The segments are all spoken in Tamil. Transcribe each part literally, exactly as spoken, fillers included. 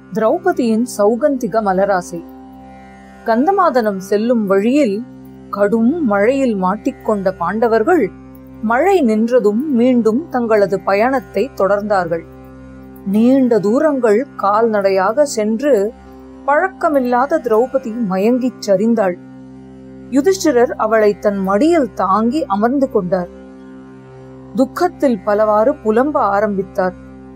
திரௌபதியின் சௌகந்திக மலராசை. கந்தமாதனம் செல்லும் வழியில் கடும் மழையில் மாட்டிக்கொண்ட பாண்டவர்கள் மழை நின்றதும் மீண்டும் தங்களது பயணத்தை தொடர்ந்தார்கள். நீண்ட தூரங்கள் கால்நடையாக சென்று பழக்கமில்லாத திரௌபதி மயங்கிச் சரிந்தாள். யுதிஷ்டிரர் அவளை தன் மடியில் தாங்கி அமர்ந்து கொண்டார். துக்கத்தில் பலவாறு புலம்ப ஆரம்பித்தார்.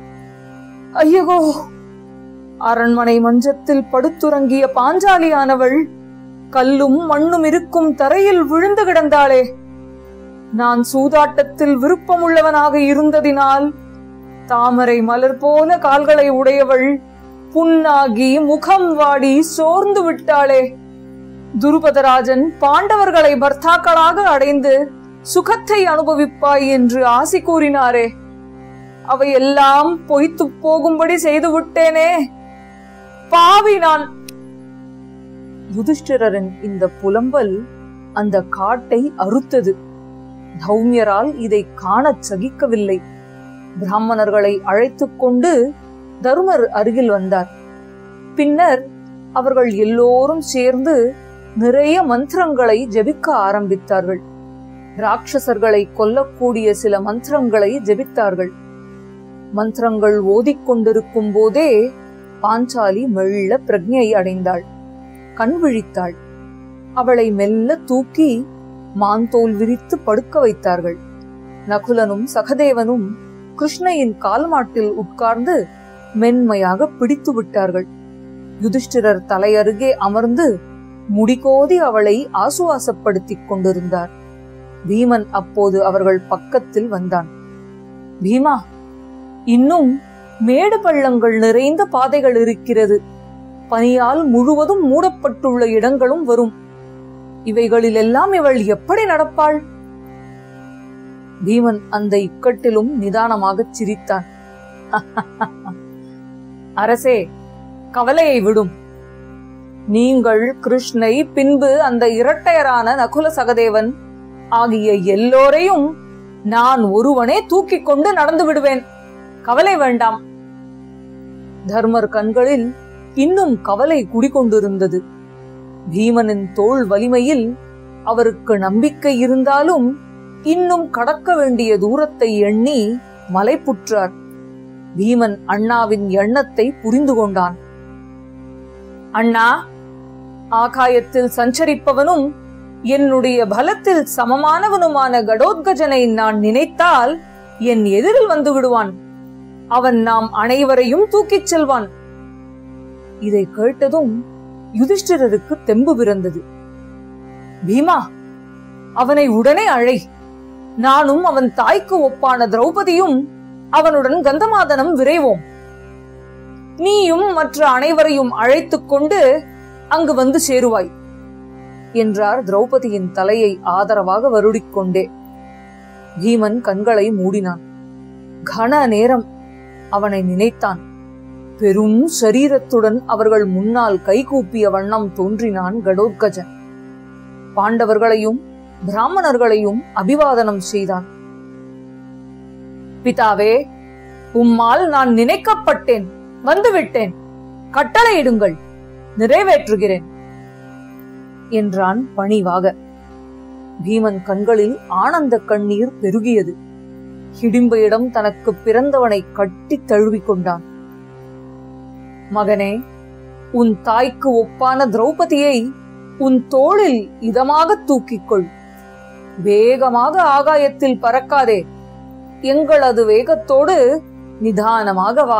ஐயகோ, அரண்மனை மஞ்சத்தில் படுத்துறங்கிய பாஞ்சாலியானவள் கல்லும் மண்ணும் இருக்கும் தரையில் விழுந்து கிடந்தாளே. நான் சூதாட்டத்தில் விருப்பமுள்ளவனாக இருந்ததினால் தாமரை மலர் போல கால்களை உடையவள் புண்ணாகி முகம் வாடி சோர்ந்து விட்டாளே. துருபதராஜன் பாண்டவர்களை பர்த்தாக்களாக அடைந்து சுகத்தை அனுபவிப்பாய் என்று ஆசி கூறினாரே, அவையெல்லாம் பொய்த்து போகும்படி செய்து விட்டேனே, பாவி நான். யுதிஷ்டிரரின் இந்த புலம்பல் அந்த காட்டை அறுத்தது. தௌமியரால் இதை காணச் சகிக்கவில்லை. பிராமணர்களை அழைத்துக் கொண்டு தருமர் அருகில் வந்தார். பின்னர் அவர்கள் எல்லோரும் சேர்ந்து நிறைய மந்திரங்களை ஜெபிக்க ஆரம்பித்தார்கள். ராட்சசர்களை கொல்லக்கூடிய சில மந்திரங்களை ஜெபித்தார்கள். மந்திரங்கள் ஓதிக்கொண்டிருக்கும் போதே பாஞ்சாலி மெல்ல பிரக்ஞை அடைந்தாள். கண் விழித்தாள். அவளை மெல்ல தூக்கி மாந்தோல் விரித்து படுக்க வைத்தார்கள். நகுலனும் சகதேவனும் கிருஷ்ணையின் கால்மாட்டில் உட்கார்ந்து மென்மையாக பிடித்து விட்டார்கள். யுதிஷ்டிரர் தலையருகே அமர்ந்து முடிகோதி அவளை ஆசுவாசப்படுத்திக் கொண்டிருந்தார். பீமன் அப்போது அவர்கள் பக்கத்தில் வந்தான். பீமா, இன்னும் மேடு பள்ளங்கள் நிறைந்த பாதைகள் இருக்கிறது. பனியால் முழுவதும் மூடப்பட்டுள்ள இடங்களும் வரும். இவைகளில் எல்லாம் இவள் எப்படி நடப்பாள்? பீமன் அந்த இக்கட்டிலும் நிதானமாக சிரித்தான். அரசே, கவலையை விடும். நீங்கள் கிருஷ்ணை, பின்பு அந்த இரட்டையரான நகுல சகதேவன் ஆகிய எல்லோரையும் நான் ஒருவனே தூக்கிக் கொண்டு நடந்து விடுவேன். கவலை வேண்டாம். தர்மர் கண்களில் இன்னும் கவலை குடிகொண்டிருந்தது. பீமனின் தோள் வலிமையில் அவருக்கு நம்பிக்கை இருந்தாலும் இன்னும் கடக்க வேண்டிய தூரத்தை எண்ணி மலைப்புற்றார். பீமன் அண்ணாவின் எண்ணத்தை புரிந்து கொண்டான். அண்ணா, ஆகாயத்தில் சஞ்சரிப்பவனும் என்னுடைய பலத்தில் சமமானவனுமான கடோத்கஜனை நான் நினைத்தால் என் எதிரில் வந்து விடுவான். அவன் நாம் அனைவரையும் தூக்கிச் செல்வான். இதை கேட்டதும் யுதிஷ்டிரருக்கு தெம்பு பிறந்தது. பீமா, அவனை உடனே அழை. நானும் அவன் தாய்க்கு ஒப்பான திரௌபதியும் அவனுடன் கந்தமாதனம் விரைவோம். நீயும் மற்ற அனைவரையும் அழைத்துக் கொண்டு அங்கு வந்து சேருவாய் என்றார் திரௌபதியின் தலையை ஆதரவாக வருடிக்கொண்டே. பீமன் கண்களை மூடினான். கன நேரம் அவனை நினைத்தான். பெரும் சரீரத்துடன் அவர்கள் முன்னால் கைகூப்பிய வண்ணம் தோன்றினான் கடோத்கஜன். பாண்டவர்களையும் பிராமணர்களையும் அபிவாதனம் செய்தான். பிதாவே, உம்மால் நான் நினைக்கப்பட்டேன், வந்துவிட்டேன். கட்டளையிடுங்கள், நிறைவேற்றுகிறேன் என்றான் பணிவாக. பீமன் கண்களில் ஆனந்த கண்ணீர் பெருகியது. ஹிடிம்பையிடம் தனக்கு பிறந்தவனை கட்டி தழுவிக் கொண்டான். மகனே, உன் தாய்க்கு ஒப்பான திரௌபதியை உன் தோளில் இதமாக தூக்கிக்கொள். வேகமாக ஆகாயத்தில் பறக்காதே. எங்களது வேகத்தோடு நிதானமாக வா.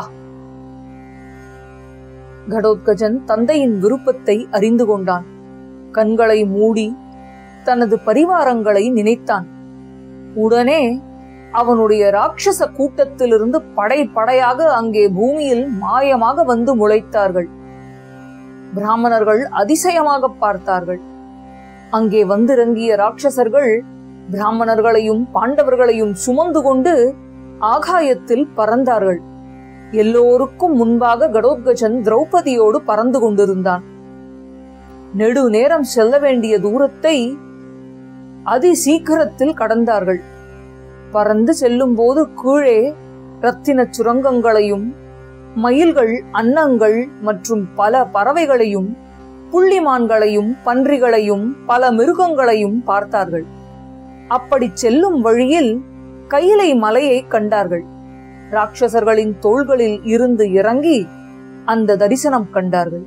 கடோத்கஜன் தந்தையின் விருப்பத்தை அறிந்து கொண்டான். கண்களை மூடி தனது பரிவாரங்களை நினைத்தான். உடனே அவனுடைய ராட்சச கூட்டத்திலிருந்து படை படையாக அங்கே பூமியில் மாயமாக வந்து முளைத்தார்கள். பிராமணர்கள் அதிசயமாக பார்த்தார்கள். அங்கே வந்திறங்கிய ராட்சசர்கள் பிராமணர்களையும் பாண்டவர்களையும் சுமந்து கொண்டு ஆகாயத்தில் பறந்தார்கள். எல்லோருக்கும் முன்பாக கடோத்கஜன் திரௌபதியோடு பறந்து கொண்டிருந்தான். நெடு நேரம் செல்ல வேண்டிய தூரத்தை அதி சீக்கிரத்தில் கடந்தார்கள். பறந்து செல்லும் போது கீழே ரத்தின சுரங்கங்களையும் மயில்கள், அன்னங்கள் மற்றும் பல பறவைகளையும், புள்ளிமான்களையும், பன்றிகளையும், பல மிருகங்களையும் பார்த்தார்கள். அப்படி செல்லும் வழியில் கையிலை மலையை கண்டார்கள். ராட்சசர்களின் தோள்களில் இருந்து இறங்கி அந்த தரிசனம் கண்டார்கள்.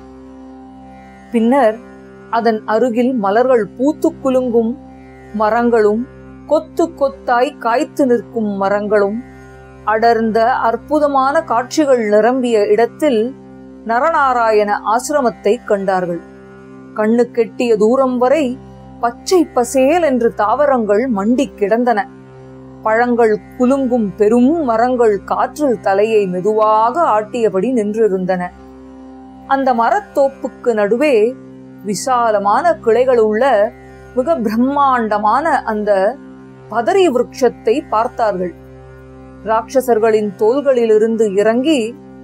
பின்னர் அதன் அருகில் மலர்கள் பூத்து குலுங்கும் மரங்களும், கொத்து கொத்தாய் காய்த்து நிற்கும் மரங்களும், அடர்ந்த அற்புதமான காட்சிகள் நிரம்பிய இடத்தில் நரநாராயண ஆசிரமத்தை கண்டார்கள். கண்ணு கெட்டிய தூரம் வரை பச்சை பசேல் என்று தாவரங்கள் மண்டி கிடந்தன. பழங்கள் குலுங்கும் பெரும் மரங்கள் காற்றில் தலையை மெதுவாக ஆட்டியபடி நின்றிருந்தன. அந்த மரத்தோப்புக்கு நடுவே விசாலமான கிளைகள் உள்ள மிக பிரம்மாண்டமான அந்த பதரி விருட்சத்தை பார்த்தார்கள். ராட்சசர்களின் தோள்களிலிருந்து இறங்கி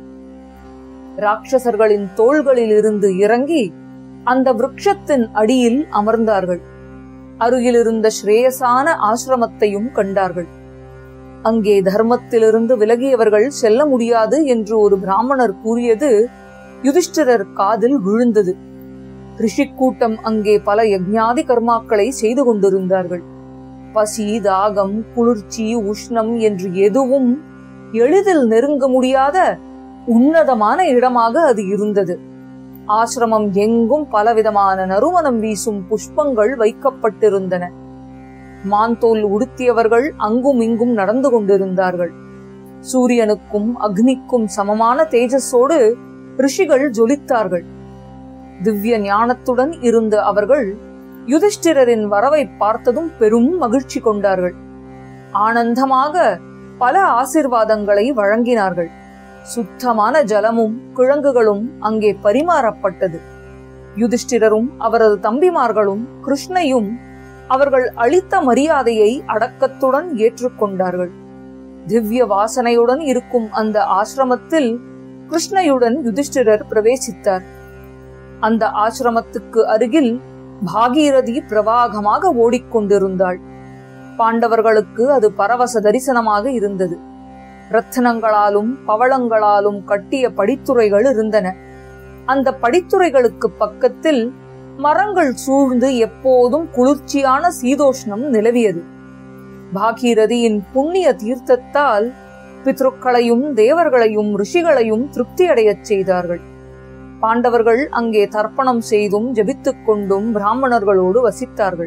ராட்சசர்களின் தோள்களில் இருந்து இறங்கி அந்த விருட்சத்தின் அடியில் அமர்ந்தார்கள். அருகில் இருந்த ஸ்ரேயசான ஆசிரமத்தையும் கண்டார்கள். அங்கே தர்மத்திலிருந்து விலகியவர்கள் செல்ல முடியாது என்று ஒரு பிராமணர் கூறியது யுதிஷ்டிரர் காதில் விழுந்தது. ரிஷி கூட்டம் அங்கே பல யஜ்ஞாதி கர்மாக்களை செய்து கொண்டிருந்தார்கள். பசி, தாகம், குளிர்ச்சி, உஷ்ணம் என்று எதுவும் எளிதில் நெருங்க முடியாத உன்னதமான இடமாக அது இருந்தது. ஆசிரமம் எங்கும் பலவிதமான நறுமணம் வீசும் புஷ்பங்கள் வைக்கப்பட்டிருந்தன. மாந்தோல் உடுத்தியவர்கள் அங்கும் இங்கும் நடந்து கொண்டிருந்தார்கள். சூரியனுக்கும் அக்னிக்கும் சமமான தேஜஸோடு ரிஷிகள் ஜொலித்தார்கள். திவ்ய ஞானத்துடன் இருந்த அவர்கள் யுதிஷ்டிரரின் வரவை பார்த்ததும் பெரும் மகிழ்ச்சி கொண்டார்கள். ஆனந்தமாக பல ஆசீர்வாதங்களை வழங்கினார்கள். சுத்தமான ஜலமும் கிழங்குகளும் அங்கே பரிமாறப்பட்டது. யுதிஷ்டிரரும் அவரது தம்பிமார்களும் கிருஷ்ணையும் அவர்கள் அளித்த மரியாதையை அடக்கத்துடன் ஏற்றுக்கொண்டார்கள். திவ்ய வாசனையுடன் இருக்கும் அந்த ஆசிரமத்தில் கிருஷ்ணையுடன் யுதிஷ்டிரர் பிரவேசித்தார். அந்த ஆசிரமத்துக்கு அருகில் பாகீரதி பிரவாகமாக ஓடிக்கொண்டிருந்தாள். பாண்டவர்களுக்கு அது பரவச தரிசனமாக இருந்தது. ரத்தினங்களாலும் பவளங்களாலும் கட்டிய படித்துறைகள் இருந்தன. அந்த படித்துறைகளுக்கு பக்கத்தில் மரங்கள் சூழ்ந்து எப்போதும் குளிர்ச்சியான சீதோஷ்ணம் நிலவியது. பாகீரதியின் புண்ணிய தீர்த்தத்தால் பித்ருக்களையும் தேவர்களையும் ரிஷிகளையும் திருப்தியடையச் செய்தார்கள். பாண்டவர்கள் அங்கே தர்ப்பணம் செய்தும் ஜபித்துக் கொண்டும் பிராமணர்களோடு வசித்தார்கள்.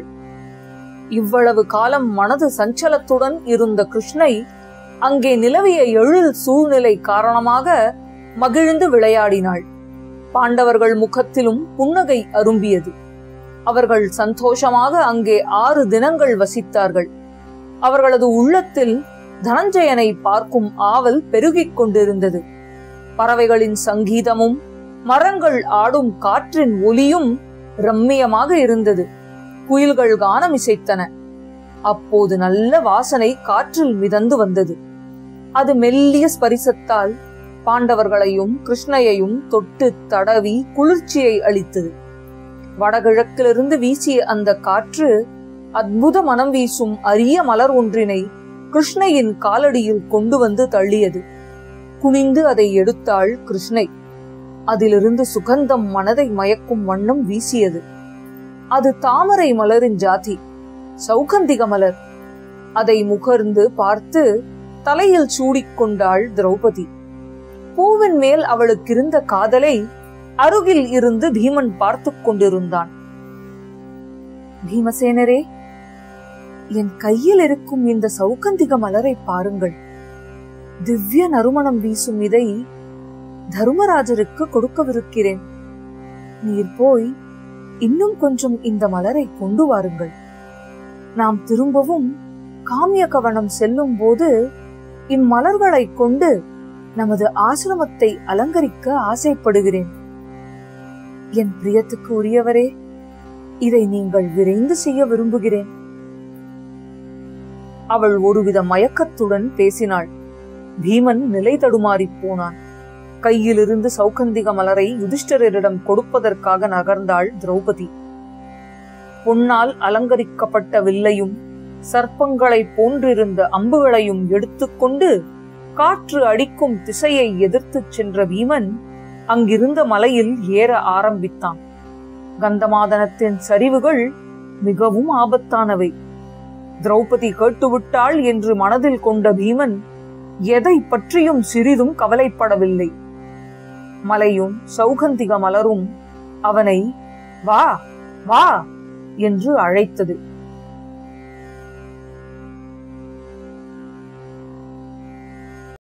இவ்வளவு காலம் மனது சஞ்சலத்துடன் இருந்த கிருஷ்ணை அங்கே நிலவிய எழில் சூழ்நிலை காரணமாக மகிழ்ந்து விளையாடினாள். பாண்டவர்கள் முகத்திலும் புன்னகை அரும்பியது. அவர்கள் சந்தோஷமாக அங்கே ஆறு தினங்கள் வசித்தார்கள். அவர்களது உள்ளத்தில் தனஞ்சயனை பார்க்கும் ஆவல் பெருகிக் கொண்டிருந்தது. பறவைகளின் சங்கீதமும் மரங்கள் ஆடும் காற்றின் ஒலியும் ரம்மியமாக இருந்தது. குயில்கள் கானம் இசைத்தன. அப்போது நல்ல வாசனை காற்றில் மிதந்து வந்தது. அது மெல்லிய ஸ்பரிசத்தால் பாண்டவர்களையும் கிருஷ்ணையையும் தொட்டு தடவி குளிர்ச்சியை அளித்தது. வடகிழக்கிலிருந்து வீசிய அந்த காற்று அற்புத மனம் வீசும் அரிய மலர் ஒன்றினை கிருஷ்ணையின் காலடியில் கொண்டு வந்து தள்ளியது. குனிந்து அதை எடுத்தாள் கிருஷ்ணை. அதிலிருந்து சுகந்தம் மனதை மயக்கும் வண்ணம் வீசியது. அது தாமரை மலரின் ஜாதி, சௌகந்திக மலர். அதை முகர்ந்து பார்த்து தலையில் சூடிக்கொண்டாள் திரௌபதி. பூவின் மேல் அவளுக்கு இருந்த காதலை அருகில் இருந்து பீமன் பார்த்து கொண்டிருந்தான். பீமசேனரே, என் கையில் இருக்கும் இந்த சௌகந்திக மலரை பாருங்கள். திவ்ய நறுமணம் வீசும் இதை தர்மராஜருக்கு கொடுக்கவிருக்கிறேன். நீர் போய் இன்னும் கொஞ்சம் இந்த மலரை கொண்டு வாருங்கள். நாம் திரும்பவும் காமிய கவனம் செல்லும் போது இம்மலர்களை கொண்டு நமது ஆசிரமத்தை அலங்கரிக்க ஆசைப்படுகிறேன். என் பிரியத்துக்கு உரியவரே, இதை நீங்கள் விரைந்து செய்ய விரும்புகிறேன். அவள் ஒருவித மயக்கத்துடன் பேசினாள். பீமன் நிலை தடுமாறி போனான். கையிலிருந்து சௌகந்திக மலரை யுதிஷ்டிரரிடம் கொடுப்பதற்காக நகர்ந்தாள் திரௌபதி. பொன்னால் அலங்கரிக்கப்பட்ட வில்லையும் சர்ப்பங்களை போன்றிருந்த அம்புகளையும் எடுத்துக்கொண்டு காற்று அடிக்கும் திசையை எதிர்த்துச் சென்ற பீமன் அங்கிருந்த மலையில் ஏற ஆரம்பித்தான். கந்தமாதனத்தின் சரிவுகள் மிகவும் ஆபத்தானவை. திரௌபதி கேட்டுவிட்டாள் என்று மனதில் கொண்ட பீமன் எதை பற்றியும் சிறிதும் கவலைப்படவில்லை. மலையும் சௌகந்திக மலரும் அவனை வா வா என்று அழைத்தது.